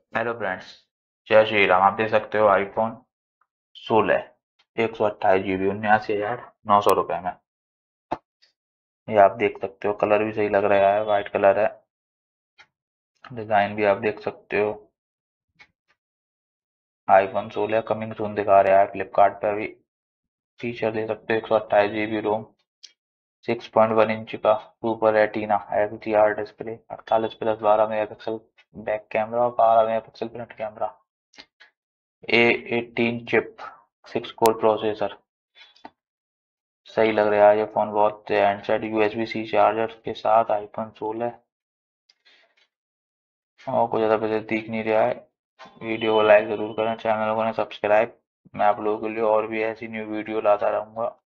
Hello friends. जय श्री राम। आप देख सकते हो आईफोन 16 128 GB 79,900 रुपये में। ये आप देख सकते हो, कलर भी सही लग रहा है, वाइट कलर है। डिजाइन भी आप देख सकते हो। आईफोन 16 कमिंग सून दिखा रहा है फ्लिपकार्ट पर भी। फीचर दे सकते हो 128 GB रोम, 6.1 इंच का super retina XDR display, 48+12 megapixel back camera और 12 megapixel front camera, A18 chip, 6 core processor. सही लग रहा है ये फोन बहुत। एंड साइड USB-C चार्जर के साथ आईफोन 16 और कुछ ज़्यादा वैसे दिख नहीं रहा है। वीडियो को लाइक ज़रूर करें, चैनल को सब्सक्राइब। मैं आप लोगों के लिए और भी ऐसी न्यू वीडियो लाता रहूँगा।